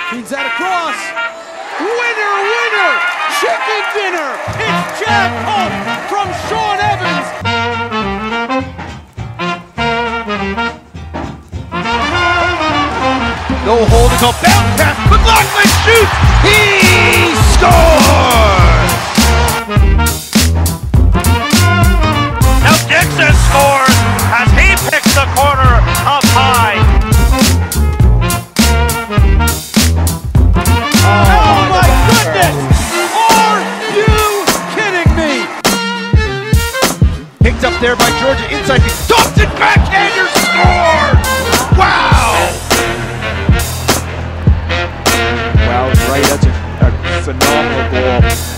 Feeds that across. Winner, winner, chicken dinner. It's Jack Hunt from Sean Evans. No hold until bounce pass. McLaughlin shoots. He scores. Now Dixon scores as he picks the corner up high. Oh my goodness! Are you kidding me? Picked up there by Georgia inside. Thompson backhander scores! Wow! Wow, right, that's a phenomenal goal.